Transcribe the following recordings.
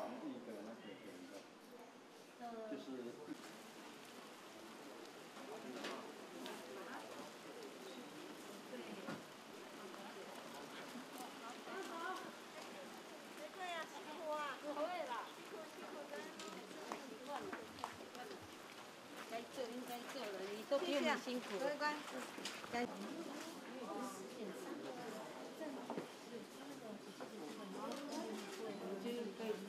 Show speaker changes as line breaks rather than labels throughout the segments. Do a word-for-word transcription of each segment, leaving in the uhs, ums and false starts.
一个那个人的，就是。
对呀，辛苦啊！不会啦，辛苦辛苦，真的习惯了。该做应该做了，你都比我们辛苦。各位观众，该。就是可以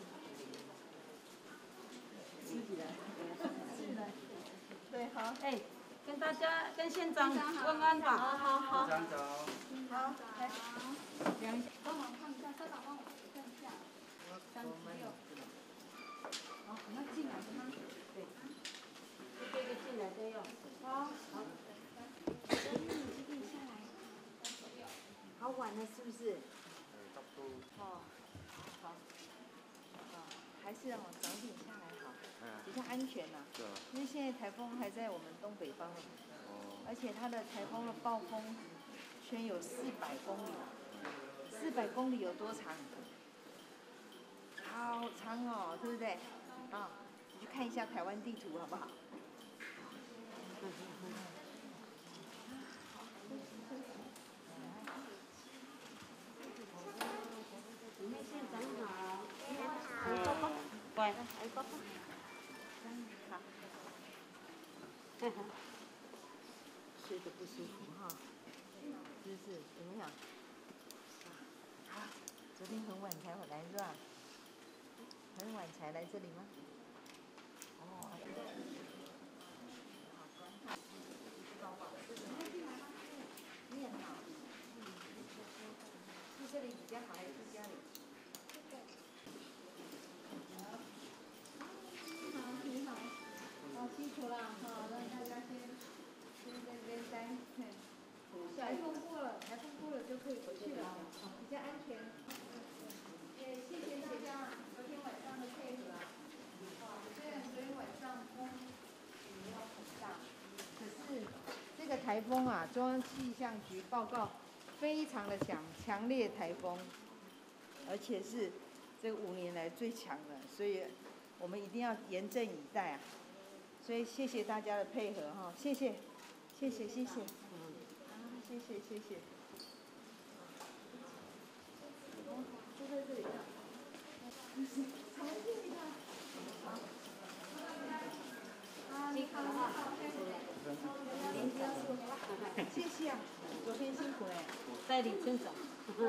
吃起来，是的，对，好，哎，跟大家跟县长问安吧。好好好。
县长早。
好，来，量一下，帮忙看一下，社长帮我看一下，三十六。好，那进来的吗？对，一个一个进来都要。好，好。所以你这个下来，好晚了是不是？
嗯，差不多。
哦，好。啊，还是哦，早点下来好，比较安全呐。
对啊。
因为现在台风还在我们东北方，哦。而且它的台风的暴风圈有四百公里，四百公里有多长？好长哦，对不对？啊，你去看一下台湾地图好不好？你们县长好，你好，乖，来哥哥，好，哈哈，睡得不舒服哈，是不是？怎么样？啊，昨天很晚才回来是吧？很晚才来这里吗？哦，你也好，是这里比较好还是家里？你好，好辛苦了哈，让大家先先在这边待，台风过了，台风过了就可以回去了，比较安全。也谢谢大家昨天晚上的配合啊。虽然昨天晚上风雨没有很大，可是这个台风啊，中央气象局报告非常的强，强烈台风，而且是这五年来最强的，所以我们一定要严阵以待啊！所以谢谢大家的配合哈，谢谢，谢谢谢谢，嗯，啊，谢谢谢谢。哦，就在这里啊。常见的。好。啊，你好，你好，林教授，谢谢啊，昨天辛苦嘞，代理村长。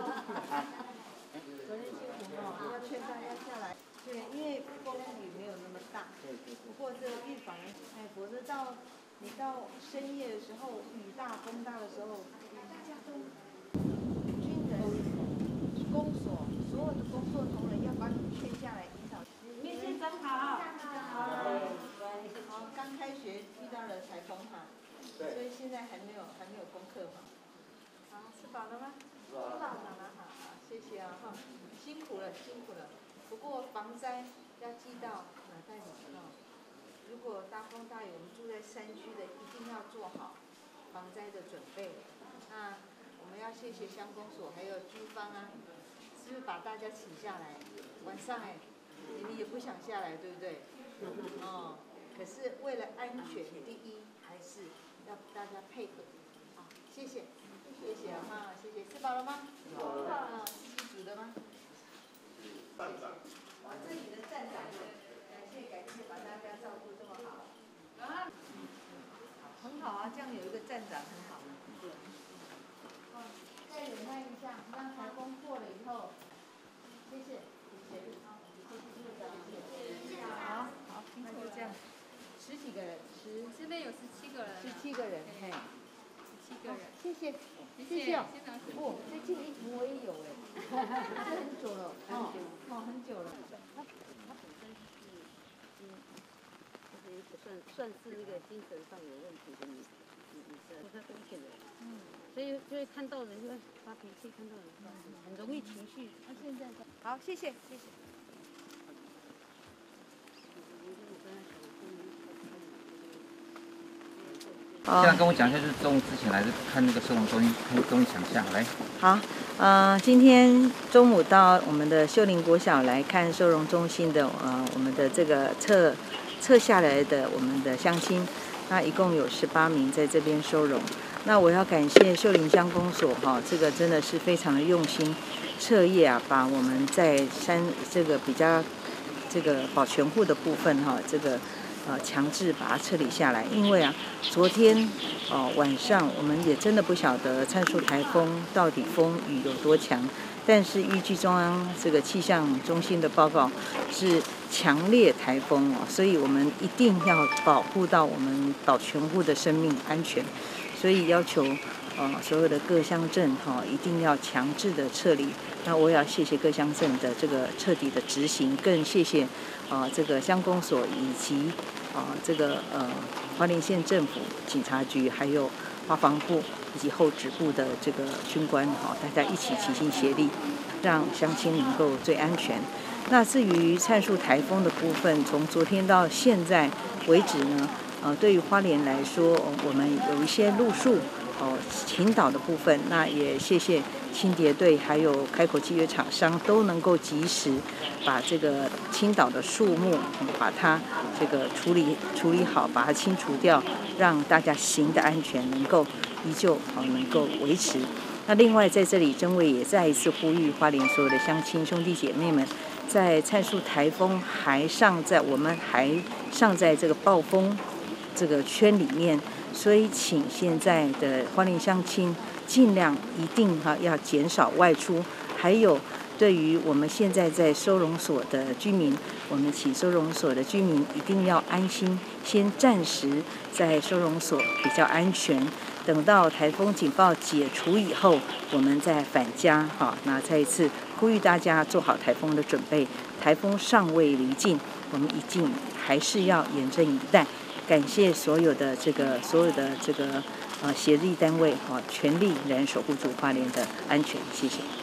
昨天辛苦哦，要劝大家下来。对，因为风雨没有那么大。对对对。不过这个预防，哎，否则到你到深夜的时候，雨大风大的时候，大家都军人、公所所有的工作同仁要把你劝下来，引导。叶县长好。好。好，刚开学遇到了台风哈，所以现在还没有还没有功课嘛。好，吃饱了吗？吃饱了。好，好，谢谢啊哈，辛苦了辛苦了。不过防灾要记到脑袋里哦。如果大风大雨，我们住在山区的一定要做好防灾的准备。那我们要谢谢乡公所还有军方啊，是不是把大家请下来？晚上哎，你们也不想下来，对不对？哦。可是为了安全第一，还是要大家配合。好，谢谢，谢谢啊哈，谢谢。吃饱了吗？吃饱了。啊，自己煮的吗？站长。哇，这里的站长，感谢感谢，把大家照顾这么好。啊。很好啊，这样有一个站长很好。对。哦，再忍耐一下，让台风过了以后，谢谢，谢谢。谢谢。好，好，那就这样。十几个人，十
这边有十七个人，
十七个人，嘿，
十七个人，
谢谢，
谢谢哦。
哦，这件衣服我也有哎，这很久了，哦，哦，很久了。
他他本身是，嗯，就是一个算算是那个精神上有问题的女女女生，不太风险的人，嗯，所以就会看到人就会发脾气，看到人很容易情绪。
他现在好，谢谢，谢谢。
现在跟我讲一下，就是中午之前来看那个收容中心，跟跟我讲一下，来。
好，呃，今天中午到我们的秀林国小来看收容中心的，呃，我们的这个测测下来的我们的乡亲，那一共有十八名在这边收容。那我要感谢秀林乡公所哈、哦，这个真的是非常的用心，彻夜啊，把我们在山这个比较这个保全户的部分哈、哦，这个。呃，强制把它撤离下来，因为啊，昨天哦、呃、晚上我们也真的不晓得灿数台风到底风雨有多强，但是依据中央这个气象中心的报告是强烈台风哦，所以我们一定要保护到我们保全户的生命安全，所以要求呃所有的各乡镇哈、哦、一定要强制的撤离。那我也要谢谢各乡镇的这个彻底的执行，更谢谢啊、呃、这个乡公所以及啊、呃，这个呃花莲县政府、警察局，还有花防部以及后指部的这个军官哈、哦，大家一起齐心协力，让乡亲能够最安全。那至于灿数台风的部分，从昨天到现在为止呢，呃，对于花莲来说，我们有一些路树哦倾倒的部分，那也谢谢清洁队还有开口契约厂商都能够及时把这个倾倒的树木，嗯、把它这个处理处理好，把它清除掉，让大家行的安全能够依旧哦能够维持。那另外在这里，真伟也再一次呼吁花莲所有的乡亲兄弟姐妹们，在灿数台风还尚在我们还尚在这个暴风这个圈里面，所以请现在的花莲乡亲尽量一定哈要减少外出，还有对于我们现在在收容所的居民，我们请收容所的居民一定要安心，先暂时在收容所比较安全。等到台风警报解除以后，我们再返家哈。那再一次呼吁大家做好台风的准备，台风尚未离境，我们一定还是要严阵以待。感谢所有的这个所有的这个呃协力单位哈，全力来守护住花莲的安全，谢谢。